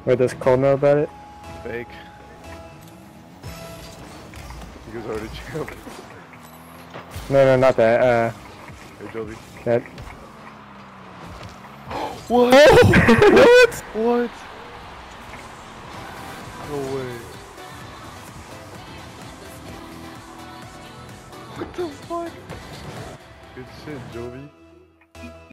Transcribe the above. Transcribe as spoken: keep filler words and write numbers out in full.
Wait, does Cole know about it? Fake. He goes already champ. No, no, not that. Uh, Hey, Joby. that. What? What? What? No way. What the fuck? Good shit, Joby.